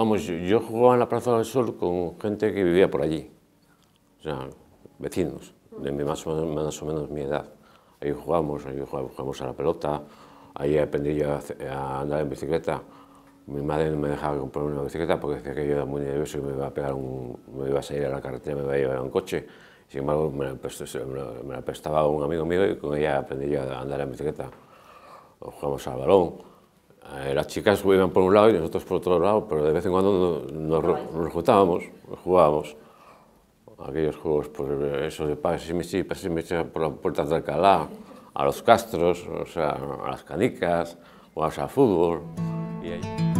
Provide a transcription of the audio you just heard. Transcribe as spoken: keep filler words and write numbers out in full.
vamos, yo, yo jugaba en la Plaza del Sol con gente que vivía por allí, o sea, vecinos, de mi, más, o menos, más o menos mi edad. Ahí jugamos, ahí jugamos a la pelota, ahí aprendí yo a, a andar en bicicleta. Mi madre no me dejaba comprar una bicicleta porque decía que yo era muy nervioso y me iba a pegar un, me iba a salir a la carretera, me iba a llevar un coche. Sin embargo, me la, prestaba, me la prestaba un amigo mío y con ella aprendí yo a andar en bicicleta. Jugamos al balón. Eh, las chicas iban por un lado y nosotros por otro lado, pero de vez en cuando nos, nos, nos juntábamos, jugábamos. Aquellos juegos, pues eso de pases y michis, pases y michis por las puertas de Alcalá, a los castros, o sea, a las canicas, jugábamos al fútbol. Y ahí...